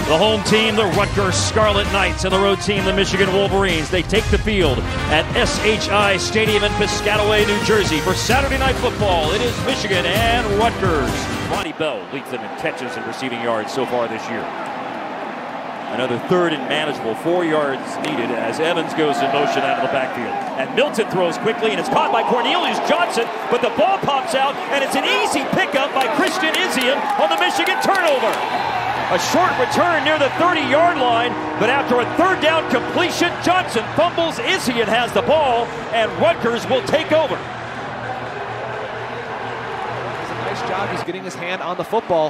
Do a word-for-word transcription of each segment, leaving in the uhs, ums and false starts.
The home team, the Rutgers Scarlet Knights, and the road team, the Michigan Wolverines. They take the field at S H I Stadium in Piscataway, New Jersey for Saturday Night Football. It is Michigan and Rutgers. Ronnie Bell leads them in catches and receiving yards so far this year. Another third and manageable, four yards needed as Evans goes in motion out of the backfield. And Milton throws quickly, and it's caught by Cornelius Johnson, but the ball pops out, and it's an easy pickup by Christian Izien on the Michigan turnover. A short return near the thirty-yard line, but after a third down completion, Johnson fumbles. Izien has the ball, and Rutgers will take over. It's a nice job. He's getting his hand on the football.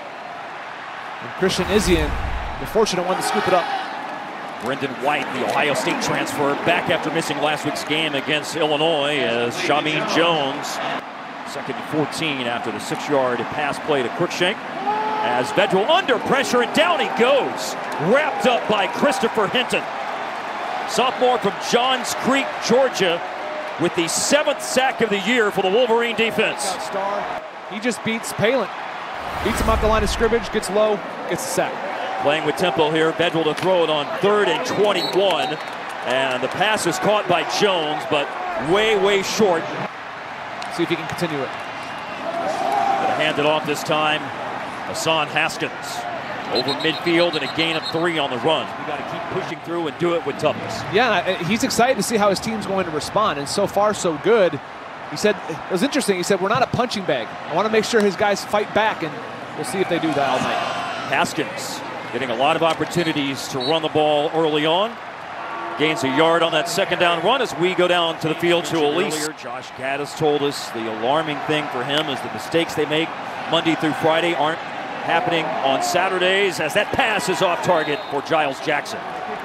And Christian Izien, the fortunate one to scoop it up. Brendan White, the Ohio State transfer, back after missing last week's game against Illinois as Shamin Jones. Second and fourteen after the six-yard pass play to Cruikshank. As Vedral under pressure, and down he goes. Wrapped up by Christopher Hinton. Sophomore from Johns Creek, Georgia, with the seventh sack of the year for the Wolverine defense. Star. He just beats Palin. Beats him off the line of scrimmage, gets low, gets a sack. Playing with tempo here, Vedral to throw it on third and twenty-one. And the pass is caught by Jones, but way, way short. See if he can continue it. Gonna hand it off this time. Hassan Haskins over midfield and a gain of three on the run. We got to keep pushing through and do it with toughness. Yeah, he's excited to see how his team's going to respond, and so far so good. He said, it was interesting, he said, we're not a punching bag. I want to make sure his guys fight back, and we'll see if they do that all night. Haskins getting a lot of opportunities to run the ball early on. Gains a yard on that second down run as we go down to the field to Elise. Josh Gaddis told us the alarming thing for him is the mistakes they make Monday through Friday aren't happening on Saturdays, as that pass is off target for Giles Jackson.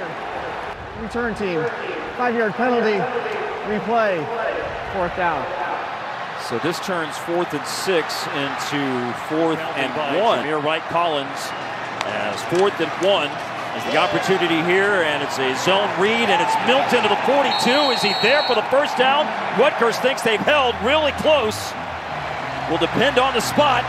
Return team, five-yard penalty, replay, fourth down. So this turns fourth and six into fourth and one. Here, Wright Collins as fourth and one is the opportunity here, and it's a zone read, and it's Milton to the forty-two. Is he there for the first down? Rutgers thinks they've held really close. Will depend on the spot.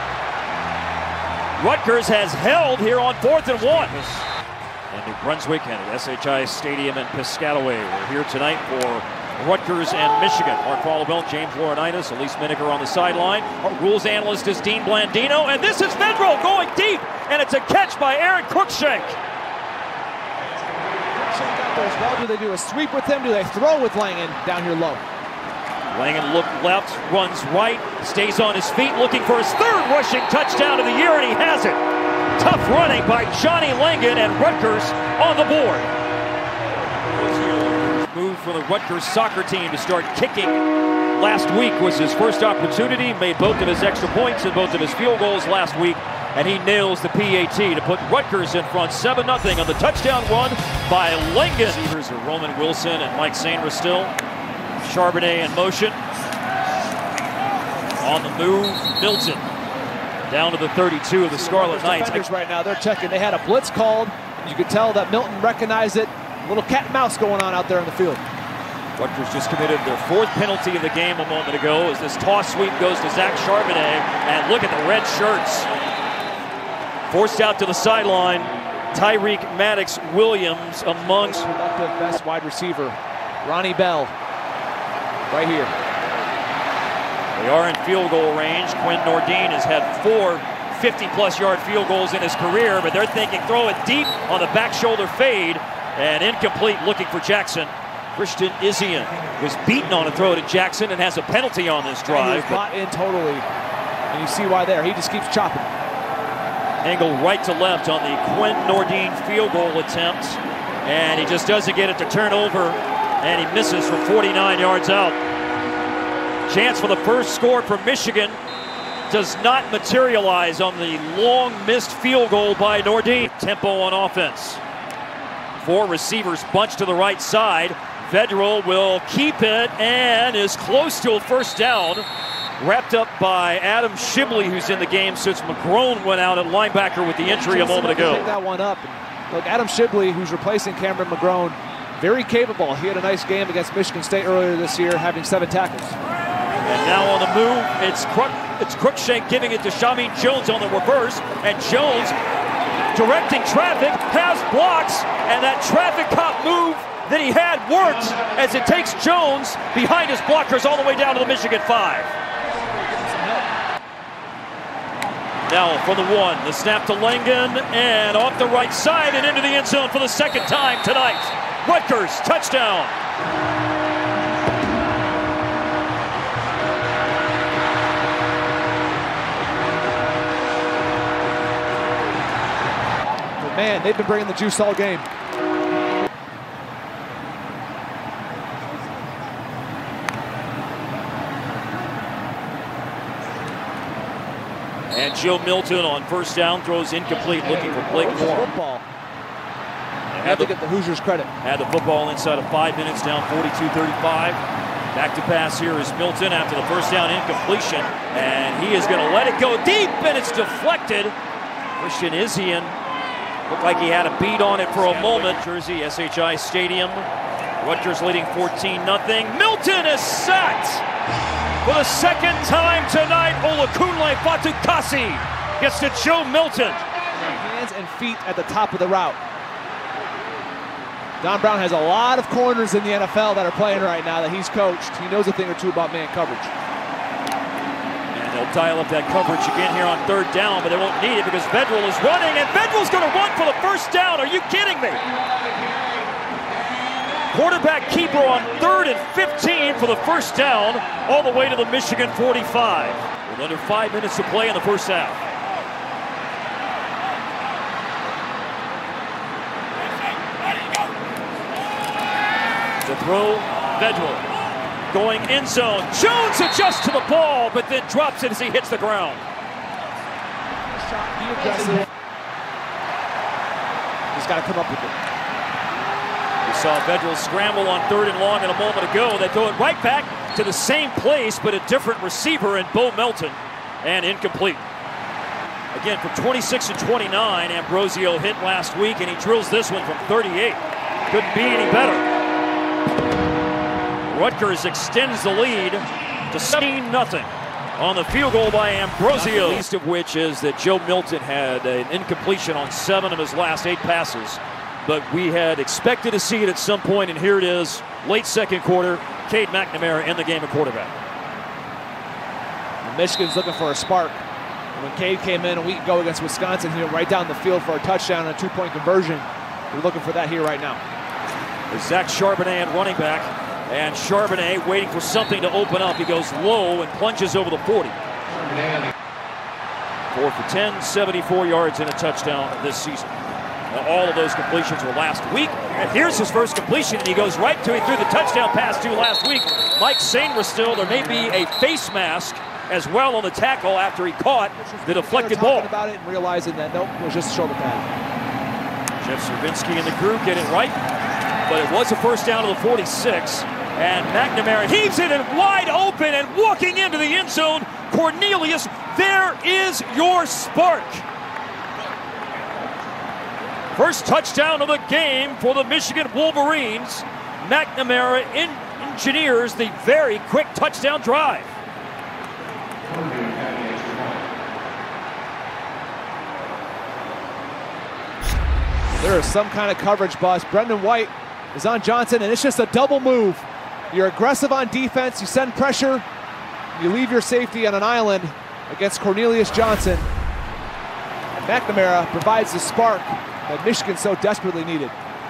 Rutgers has held here on fourth and one. In New Brunswick and at S H I Stadium in Piscataway. We're here tonight for Rutgers and Michigan. Mark Falwell, James Laurinaitis, Elise Miniker on the sideline. Our rules analyst is Dean Blandino, and this is Vedral going deep, and it's a catch by Aaron Cruikshank. As well, do they do a sweep with him? Do they throw with Langen down here low? Langen look left, runs right, stays on his feet, looking for his third rushing touchdown of the year, and he has it. Tough running by Johnny Langen, and Rutgers on the board. Move for the Rutgers soccer team to start kicking. Last week was his first opportunity, made both of his extra points and both of his field goals last week, and he nails the P A T to put Rutgers in front seven nothing on the touchdown run by Langen. Receivers are Roman Wilson and Mike Sainra still. Charbonnet in motion. On the move, Milton. Down to the thirty-two of the Scarlet Knights. Right now, they're checking. They had a blitz called. You could tell that Milton recognized it. A little cat and mouse going on out there on the field. Rutgers just committed their fourth penalty of the game a moment ago as this toss sweep goes to Zach Charbonnet. And look at the red shirts. Forced out to the sideline. Tyreek Maddox Williams amongst productive best wide receiver, Ronnie Bell. Right here. They are in field goal range. Quinn Nordine has had four fifty-plus yard field goals in his career, but they're thinking throw it deep on the back shoulder fade, and incomplete looking for Jackson. Christian Izien was beaten on a throw to Jackson and has a penalty on this drive. He's bought in totally, and you see why there. He just keeps chopping. Angle right to left on the Quinn Nordine field goal attempt, and he just doesn't get it to turn over. And he misses from forty-nine yards out. Chance for the first score for Michigan does not materialize on the long missed field goal by Nordine. Tempo on offense. Four receivers bunched to the right side. Vedral will keep it and is close to a first down. Wrapped up by Adam Shibley, who's in the game since McGrone went out at linebacker with the injury a moment ago. Pick that one up. Look, Adam Shibley, who's replacing Cameron McGrone, very capable. He had a nice game against Michigan State earlier this year, having seven tackles. And now on the move, it's Crook, it's Cruikshank giving it to Shamin Jones on the reverse, and Jones directing traffic, has blocks, and that traffic cop move that he had worked as it takes Jones behind his blockers all the way down to the Michigan five. Now for the one, the snap to Langen, and off the right side and into the end zone for the second time tonight. Rutgers, touchdown. But man, they've been bringing the juice all game. And Joe Milton on first down throws incomplete, looking for Blake Moore. Football. Had to get the Hoosiers credit. Had the football inside of five minutes, down forty-two thirty-five. Back to pass here is Milton after the first down incompletion, and he is going to let it go deep, and it's deflected. Christian Isian looked like he had a beat on it for a moment. Jersey, S H I Stadium. Rutgers leading fourteen nothing. Milton is sacked for the second time tonight. Olakunle Fatukasi gets to Joe Milton. Hands and feet at the top of the route. Don Brown has a lot of corners in the N F L that are playing right now that he's coached. He knows a thing or two about man coverage. And they'll dial up that coverage again here on third down, but they won't need it because Vedral is running, and Vedral's going to run for the first down. Are you kidding me? Quarterback keeper on third and fifteen for the first down, all the way to the Michigan forty-five. With under five minutes to play in the first half. To throw, Vedral going end zone. Jones adjusts to the ball, but then drops it as he hits the ground. Be aggressive. He's got to come up with it. We saw Vedral scramble on third and long and a moment ago. They throw it right back to the same place, but a different receiver in Bo Melton, and incomplete. Again, for twenty-six and twenty-nine, Ambrosio hit last week, and he drills this one from thirty-eight. Couldn't be any better. Rutgers extends the lead to seventeen nothing on the field goal by Ambrosio. The least of which is that Joe Milton had an incompletion on seven of his last eight passes. But we had expected to see it at some point, and here it is, late second quarter. Cade McNamara in the game at quarterback. Michigan's looking for a spark. When Cade came in a week ago against Wisconsin, he went right down the field for a touchdown and a two-point conversion. We're looking for that here right now. There's Zach Charbonnet at running back, and Charbonnet waiting for something to open up. He goes low and plunges over the forty. Four for ten, seventy-four yards and a touchdown this season. Now, all of those completions were last week, and here's his first completion, and he goes right to, he threw the touchdown pass to last week. Mike Sainristil still, there may be a face mask as well on the tackle after he caught the deflected ball. Talking about it and realizing that nope, it was just a shoulder pad. Jeff Servinski in the group get it right, but it was a first down to the forty-six, and McNamara heaves it in wide open, and walking into the end zone, Cornelius, there is your spark. First touchdown of the game for the Michigan Wolverines. McNamara engineers the very quick touchdown drive. There is some kind of coverage bust. Brendan White is on Johnson, and it's just a double move. You're aggressive on defense, you send pressure, you leave your safety on an island against Cornelius Johnson. And McNamara provides the spark that Michigan so desperately needed.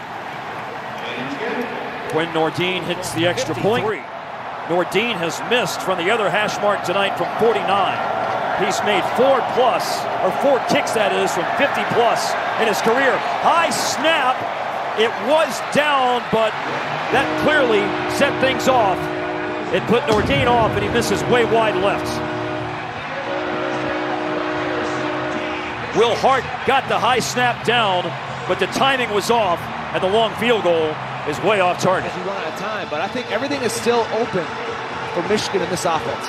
When Nordine hits the extra point, Nordine has missed from the other hash mark tonight from forty-nine. He's made four plus, or four kicks that is, from fifty plus in his career. High snap, it was down, but that clearly set things off. It put Nordine off, and he misses way wide left. Will Hart got the high snap down, but the timing was off, and the long field goal is way off target. You run out of time, but I think everything is still open for Michigan in this offense.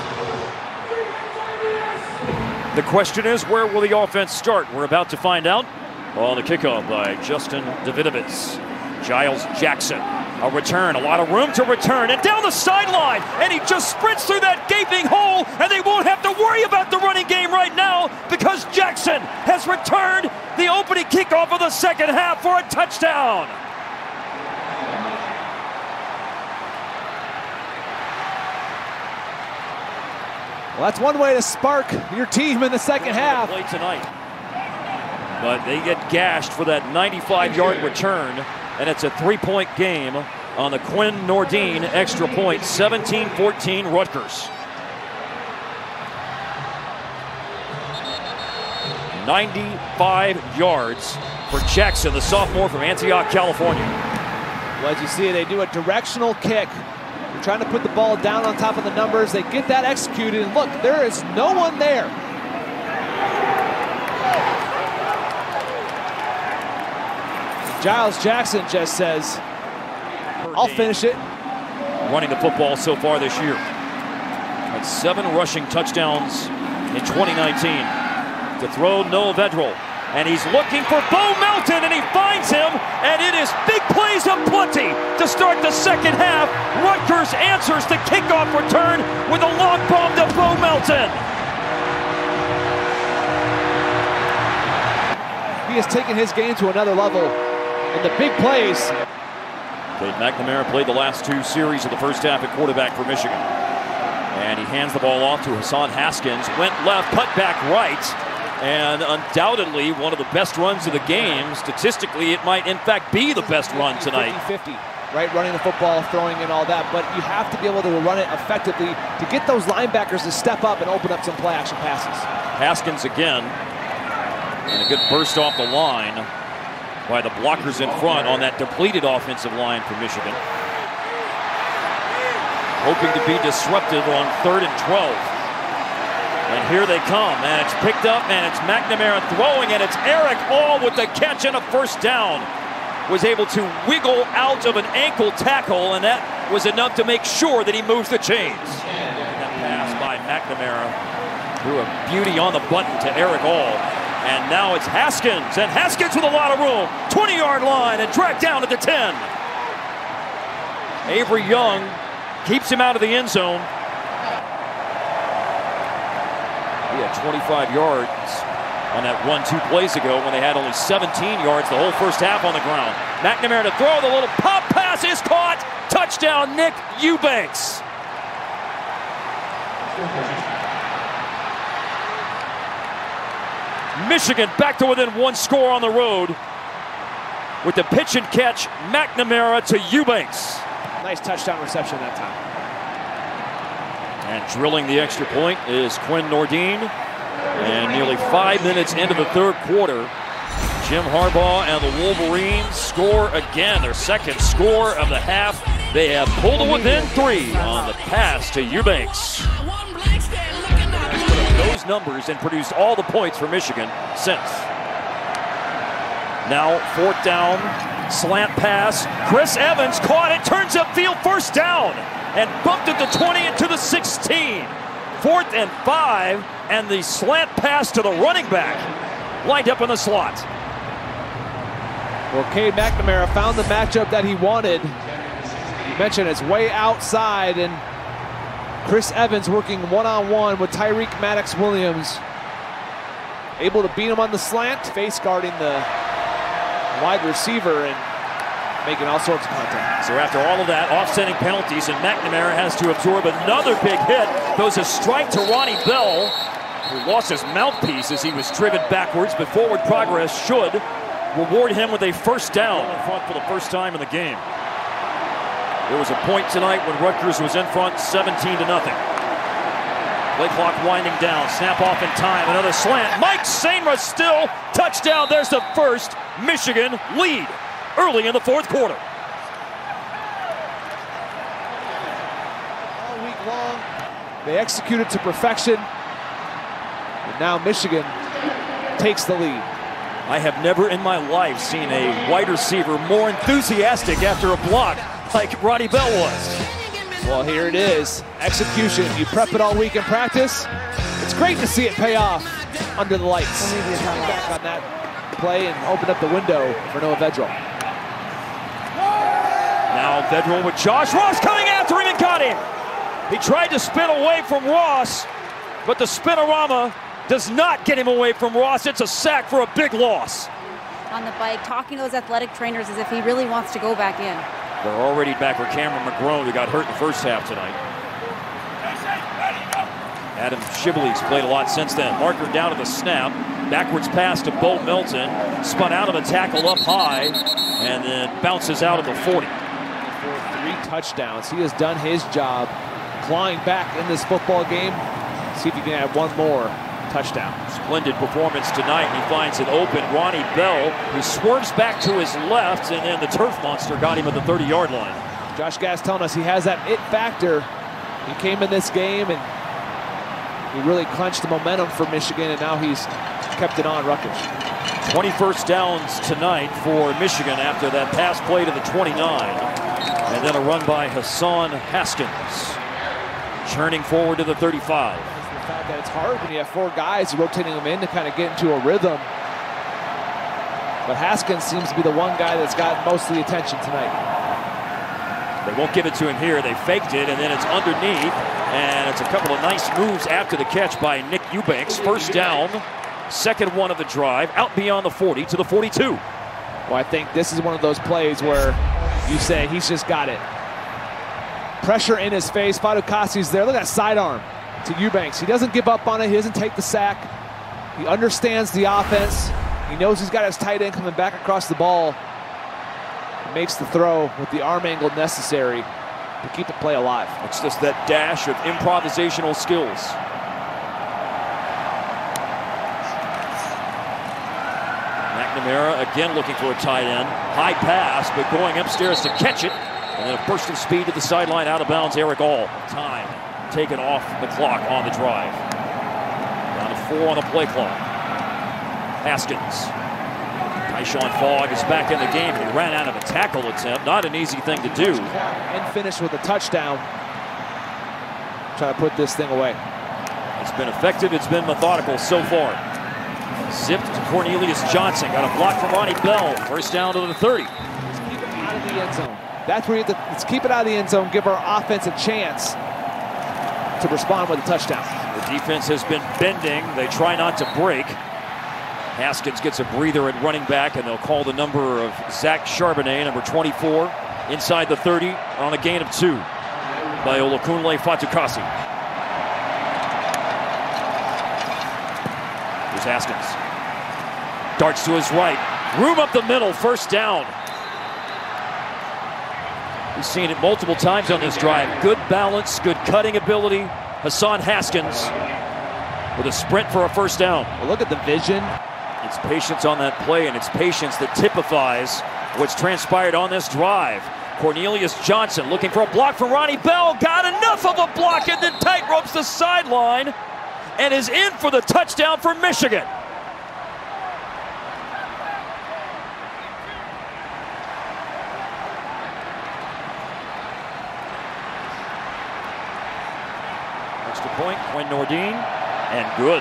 The question is, where will the offense start? We're about to find out on the kickoff by Justin Davidovitz. Giles Jackson, a return, a lot of room to return, and down the sideline, and he just sprints through that gaping hole, and they won't have to worry about the running game right now because Jackson has returned the opening kick second half for a touchdown. Well, that's one way to spark your team in the second half. Play tonight. But they get gashed for that ninety-five yard return, and it's a three-point game on the Quinn Nordine extra point, seventeen fourteen Rutgers. ninety-five yards for Jackson, the sophomore from Antioch, California. Well, as you see, they do a directional kick. They're trying to put the ball down on top of the numbers. They get that executed, and look, there is no one there. Giles Jackson just says, I'll finish it. Running the football so far this year. Had seven rushing touchdowns in twenty nineteen. To throw, Noah Vedral. And he's looking for Bo Melton, and he finds him. And it is big plays aplenty to start the second half. Rutgers answers the kickoff return with a long bomb to Bo Melton. He has taken his game to another level. And the big plays. Cade McNamara played the last two series of the first half at quarterback for Michigan. And he hands the ball off to Hassan Haskins. Went left, cut back right. And undoubtedly one of the best runs of the game. Statistically, it might in fact be the best run tonight. fifty fifty, right? Running the football, throwing and all that. But you have to be able to run it effectively to get those linebackers to step up and open up some play action passes. Haskins again. And a good burst off the line by the blockers in front on that depleted offensive line for Michigan. Hoping to be disruptive on third and twelve. And here they come, and it's picked up, and it's McNamara throwing, and it's Eric All with the catch and a first down. Was able to wiggle out of an ankle tackle, and that was enough to make sure that he moves the chains. That pass by McNamara threw a beauty on the button to Eric All. And now it's Haskins, and Haskins with a lot of room. twenty yard line and dragged down at the ten. Avery Young keeps him out of the end zone. He had twenty-five yards on that run two plays ago when they had only seventeen yards the whole first half on the ground. McNamara to throw, the little pop pass is caught. Touchdown, Nick Eubanks. Michigan back to within one score on the road with the pitch and catch, McNamara to Eubanks. Nice touchdown reception that time. And drilling the extra point is Quinn Nordine. And nearly five minutes into the third quarter, Jim Harbaugh and the Wolverines score again, their second score of the half. They have pulled it within three on the pass to Eubanks. Those numbers and produced all the points for Michigan since. Now fourth down, slant pass. Chris Evans caught it, turns upfield, first down, and bumped it to twenty and to the sixteen. Fourth and five, and the slant pass to the running back, lined up in the slot. Well, Cade McNamara found the matchup that he wanted. You mentioned it's way outside, and Chris Evans working one-on-one with Tyreek Maddox-Williams. Able to beat him on the slant, face guarding the wide receiver and making all sorts of contact. So after all of that, offsetting penalties, and McNamara has to absorb another big hit. Goes a strike to Ronnie Bell, who lost his mouthpiece as he was driven backwards, but forward progress should reward him with a first down in front for the first time in the game. There was a point tonight when Rutgers was in front seventeen to nothing. Play clock winding down, snap off in time, another slant. Mike Sainra still, touchdown, there's the first Michigan lead early in the fourth quarter. All week long, they executed to perfection, and now Michigan takes the lead. I have never in my life seen a wide receiver more enthusiastic after a block like Ronnie Bell was. Well, here it is. Execution. You prep it all week in practice. It's great to see it pay off under the lights. Back on that play and open up the window for Noah Vedral. Now Vedral with Josh Ross coming after him and got him. He tried to spin away from Ross, but the spinorama does not get him away from Ross. It's a sack for a big loss. on the bike, talking to those athletic trainers as if he really wants to go back in. They're already back for Cameron McGrone, who got hurt in the first half tonight. Adam Shibley's played a lot since then. Marker down to the snap. Backwards pass to Bo Melton. Spun out of a tackle up high, and then bounces out of the forty. For three touchdowns. He has done his job clawing back in this football game. See if he can add one more touchdown. Splendid performance tonight. He finds it open. Ronnie Bell, who swerves back to his left, and then the turf monster got him at the thirty-yard line. Josh Gass telling us he has that it factor. He came in this game and he really clenched the momentum for Michigan, and now he's kept it on Rutgers. twenty-first downs tonight for Michigan after that pass play to the twenty-nine. And then a run by Hassan Haskins. Churning forward to the thirty-five. It's the fact that it's hard when you have four guys rotating them in to kind of get into a rhythm. But Haskins seems to be the one guy that's got most of the attention tonight. They won't give it to him here. They faked it, and then it's underneath. And it's a couple of nice moves after the catch by Nick Eubanks. First down, second one of the drive, out beyond the forty to the forty-two. Well, I think this is one of those plays where you say he's just got it. Pressure in his face. Fatukasi's there. Look at that sidearm to Eubanks. He doesn't give up on it. He doesn't take the sack. He understands the offense. He knows he's got his tight end coming back across the ball. He makes the throw with the arm angle necessary to keep the play alive. It's just that dash of improvisational skills. McNamara again looking for a tight end. High pass, but going upstairs to catch it. And then a burst of speed to the sideline, out of bounds, Eric All. Time taken off the clock on the drive. Down to four on the play clock. Haskins. Tyshawn Fogg is back in the game, and he ran out of a tackle attempt. Not an easy thing to do. And finished with a touchdown. Trying to put this thing away. It's been effective. It's been methodical so far. Zipped to Cornelius Johnson. Got a block from Ronnie Bell. First down to the thirty. Let's keep it out of the end zone. That's where you have to, let's keep it out of the end zone. Give our offense a chance to respond with a touchdown. The defense has been bending. They try not to break. Haskins gets a breather at running back, and they'll call the number of Zach Charbonnet, number twenty-four, inside the thirty on a gain of two by Olakunle Fatukasi. Here's Haskins. Darts to his right. Room up the middle, first down. We've seen it multiple times on this drive. Good balance, good cutting ability. Hassan Haskins with a sprint for a first down. Well, look at the vision. It's patience on that play, and it's patience that typifies what's transpired on this drive. Cornelius Johnson looking for a block from Ronnie Bell. Got enough of a block and then tight ropes the sideline and is in for the touchdown for Michigan. Extra point, Quinn Nordine, and good.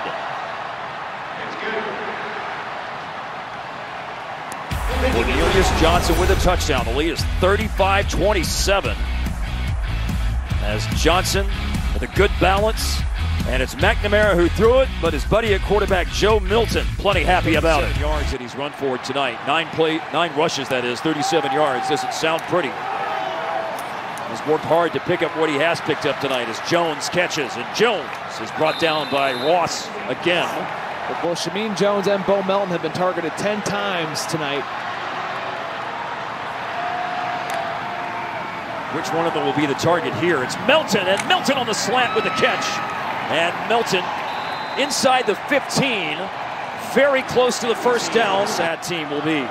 Cornelius Johnson with a touchdown. The lead is thirty-five twenty-seven. As Johnson with a good balance, and it's McNamara who threw it, but his buddy at quarterback Joe Milton plenty happy about it. Yards that he's run for tonight. Nine play, nine rushes, that is, thirty-seven yards. Doesn't sound pretty. He's worked hard to pick up what he has picked up tonight as Jones catches, and Jones is brought down by Ross again. But both Shameen Jones and Bo Melton have been targeted ten times tonight. Which one of them will be the target here? It's Melton, and Melton on the slant with the catch. And Melton inside the fifteen, very close to the first down. That team will be.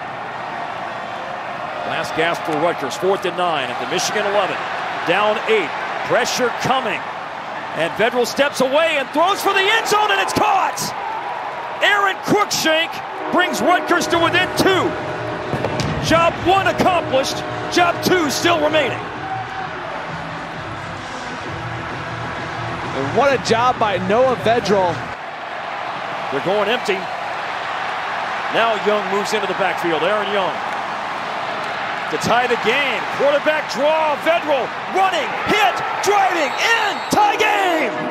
Last gasp for Rutgers, fourth and nine at the Michigan eleven. Down eight, pressure coming. And Vedral steps away and throws for the end zone, and it's caught! Aaron Cruikshank brings Rutgers to within two. Job one accomplished, job two still remaining. And what a job by Noah Vedral. They're going empty. Now Young moves into the backfield, Aaron Young. To tie the game, quarterback draw, Vedral running, hit, driving, in, tie game!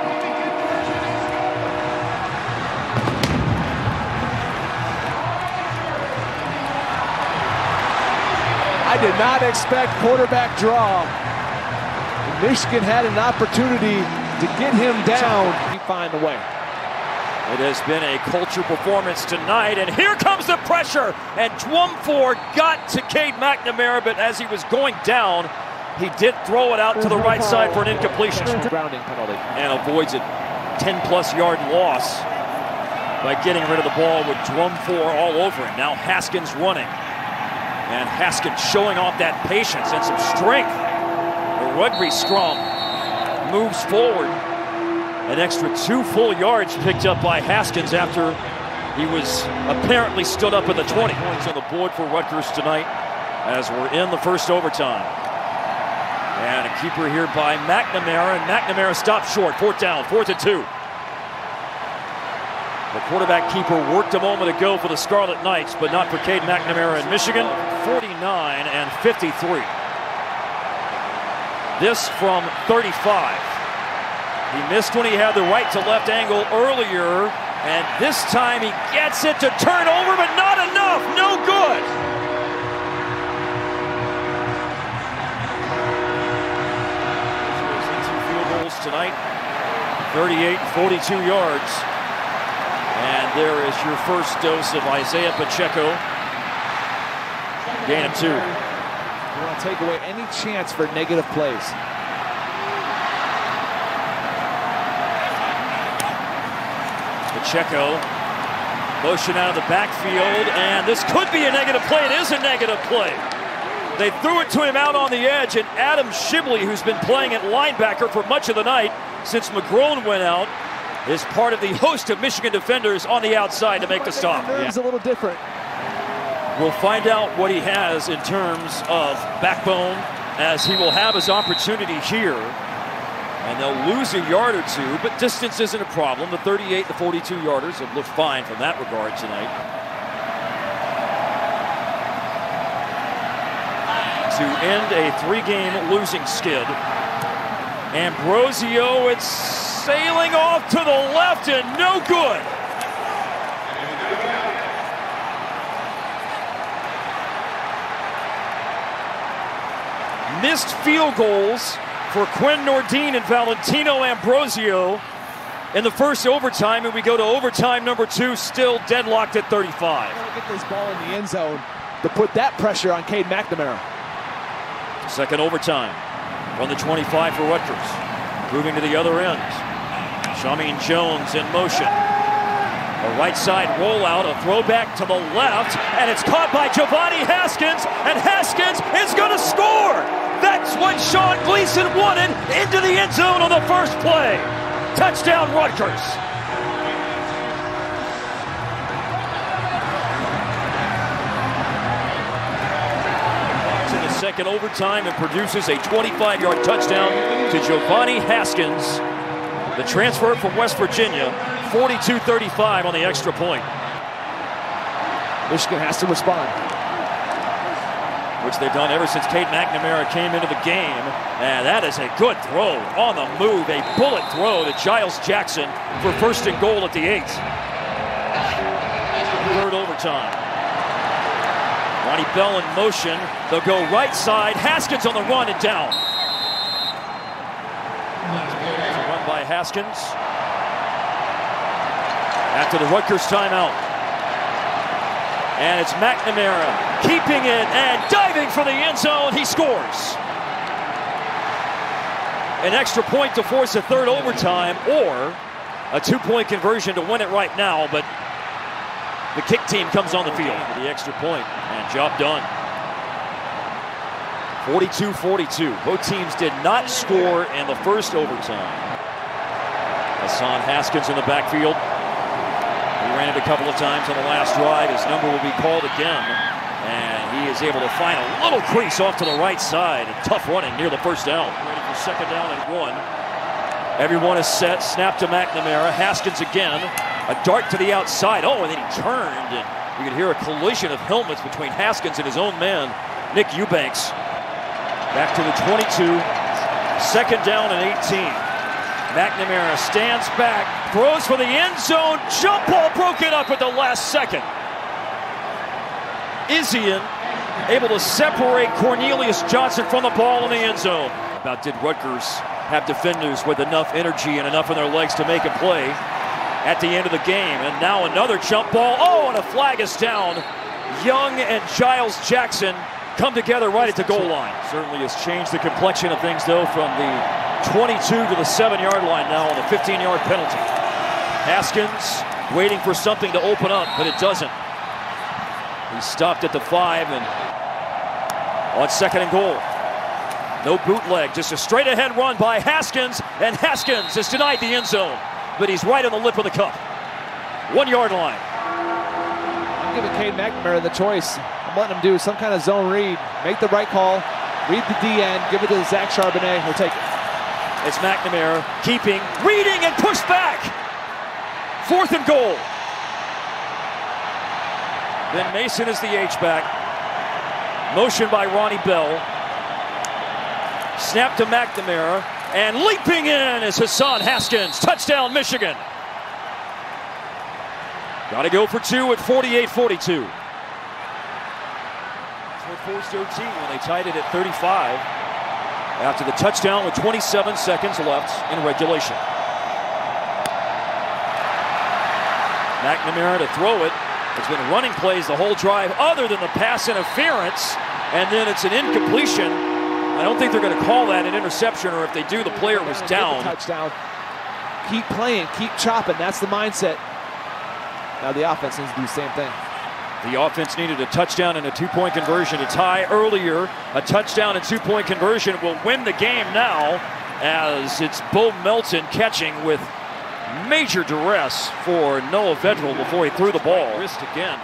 did not expect quarterback draw. Michigan had an opportunity to get him down. He find a way. It has been a culture performance tonight, and here comes the pressure. And Dwumfor got to Cade McNamara, but as he was going down, he did throw it out to the right side for an incompletion. Grounding penalty. And avoids a ten plus yard loss by getting rid of the ball with Dwumfor all over him. Now Haskins running. And Haskins showing off that patience and some strength. The Rutgers scrum moves forward. An extra two full yards picked up by Haskins after he was apparently stood up at the twenty. Points on the board for Rutgers tonight as we're in the first overtime. And a keeper here by McNamara, and McNamara stopped short. Fourth down, fourth and two. The quarterback keeper worked a moment ago for the Scarlet Knights, but not for Cade McNamara in Michigan. forty-nine and fifty-three. This from thirty-five. He missed when he had the right to left angle earlier, and this time he gets it to turn over, but not enough. No good. Two field goals tonight, thirty-eight and forty-two yards. And there is your first dose of Isaiah Pacheco. Gain of two. You want to take away any chance for negative plays. Pacheco, motion out of the backfield, and this could be a negative play. It is a negative play. They threw it to him out on the edge, and Adam Shibley, who's been playing at linebacker for much of the night since McGrone went out, is part of the host of Michigan defenders on the outside to make the stop. It's a little different. We'll find out what he has in terms of backbone, as he will have his opportunity here. And they'll lose a yard or two, but distance isn't a problem. The thirty-eight, the forty-two yarders have looked fine from that regard tonight. To end a three-game losing skid, Ambrosio, it's sailing off to the left and no good. Missed field goals for Quinn Nordine and Valentino Ambrosio in the first overtime, and we go to overtime number two, still deadlocked at thirty-five. Get this ball in the end zone to put that pressure on Cade McNamara. Second overtime from the twenty-five for Rutgers. Moving to the other end. Shamin Jones in motion. A right side rollout, a throwback to the left, and it's caught by Giovanni Haskins, and Haskins is going to score! That's what Sean Gleason wanted, into the end zone on the first play. Touchdown Rutgers. In the second overtime, and produces a twenty-five yard touchdown to Giovanni Haskins, the transfer from West Virginia. forty-two thirty-five on the extra point. Michigan has to respond. Which they've done ever since Cade McNamara came into the game. And that is a good throw on the move. A bullet throw to Giles Jackson for first and goal at the eight. Third overtime. Ronnie Bell in motion. They'll go right side. Haskins on the run and down. Run by Haskins. After the Rutgers timeout. And it's McNamara keeping it and diving for the end zone. He scores. An extra point to force a third overtime, or a two-point conversion to win it right now, but the kick team comes on the field for the extra point, and job done. forty-two forty-two. Both teams did not score in the first overtime. Hassan Haskins in the backfield. He ran it a couple of times on the last drive. His number will be called again. And he is able to find a little crease off to the right side. And tough running near the first down. Ready for second down and one. Everyone is set. Snap to McNamara. Haskins again. A dart to the outside. Oh, and then he turned. And you can hear a collision of helmets between Haskins and his own man, Nick Eubanks. Back to the twenty-two. Second down and eighteen. McNamara stands back, throws for the end zone, jump ball broken up at the last second. Isian able to separate Cornelius Johnson from the ball in the end zone. About did Rutgers have defenders with enough energy and enough in their legs to make a play at the end of the game. And now another jump ball. Oh, and a flag is down. Young and Giles Jackson come together right at the goal line. Certainly has changed the complexion of things, though, from the twenty-two to the seven-yard line now on the fifteen-yard penalty. Haskins waiting for something to open up, but it doesn't. He stopped at the five and on second and goal. No bootleg, just a straight-ahead run by Haskins, and Haskins has denied the end zone, but he's right on the lip of the cup. One-yard line. I'm giving Cade McNamara the choice. I'm letting him do some kind of zone read, make the right call, read the D N, give it to Zach Charbonnet, he'll take it. It's McNamara keeping, reading, and pushed back. Fourth and goal. Then Mason is the H-back. Motion by Ronnie Bell. Snap to McNamara, and leaping in is Hassan Haskins. Touchdown, Michigan. Got to go for two at forty-eight forty-two. That's what forced O T when they tied it at thirty-five after the touchdown with twenty-seven seconds left in regulation. McNamara to throw it. It's been running plays the whole drive other than the pass interference, and then it's an incompletion. I don't think they're going to call that an interception, or if they do, the player was down. Touchdown. Keep playing, keep chopping. That's the mindset. Now the offense needs to do the same thing. The offense needed a touchdown and a two-point conversion to tie earlier. A touchdown and two-point conversion will win the game now, as it's Bo Melton catching with major duress for Noah Vedral before he threw the ball. Wrist again.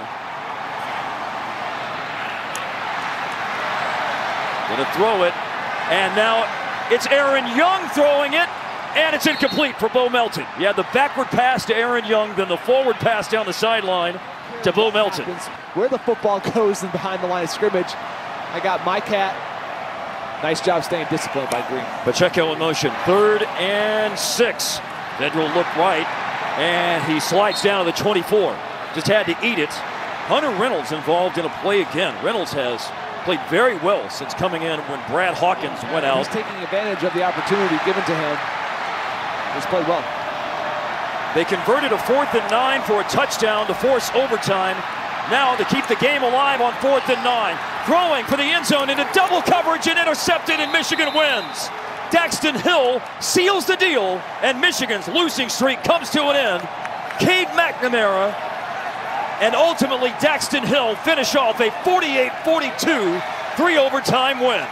Gonna throw it, and now it's Aaron Young throwing it, and it's incomplete for Bo Melton. Yeah, the backward pass to Aaron Young, then the forward pass down the sideline to Bo Melton. Where the football goes and behind the line of scrimmage, I got my cat. Nice job staying disciplined by Green. Pacheco in motion, third and six. Vedral looked right, and he slides down to the twenty-four. Just had to eat it. Hunter Reynolds involved in a play again. Reynolds has played very well since coming in when Brad Hawkins went out. He's taking advantage of the opportunity given to him. He's played well. They converted a fourth and nine for a touchdown to force overtime. Now to keep the game alive on fourth and nine. Throwing for the end zone into double coverage and intercepted, and Michigan wins. Daxton Hill seals the deal, and Michigan's losing streak comes to an end. Cade McNamara and ultimately Daxton Hill finish off a forty-eight forty-two three-overtime win.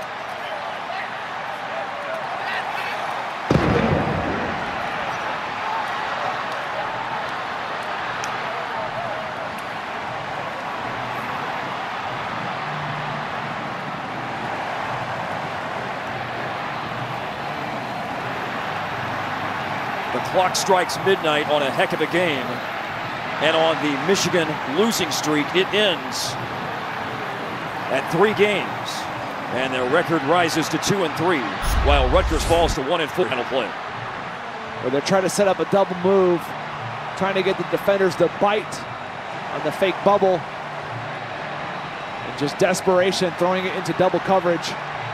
The clock strikes midnight on a heck of a game. And on the Michigan losing streak, it ends at three games. And their record rises to two and three, while Rutgers falls to one and four. Final play. Where they're trying to set up a double move, trying to get the defenders to bite on the fake bubble. And just desperation, throwing it into double coverage.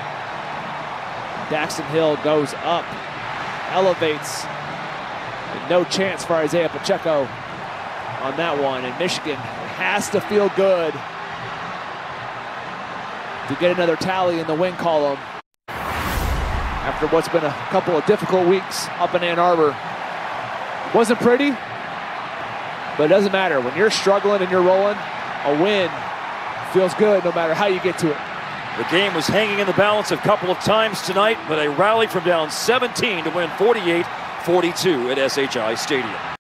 Daxton Hill goes up, elevates. And no chance for Isaiah Pacheco on that one, and Michigan has to feel good to get another tally in the win column after what's been a couple of difficult weeks up in Ann Arbor. Wasn't pretty, but it doesn't matter. When you're struggling and you're rolling, a win feels good no matter how you get to it. The game was hanging in the balance a couple of times tonight, but a rally from down seventeen to win forty-eight forty-two at S H I Stadium.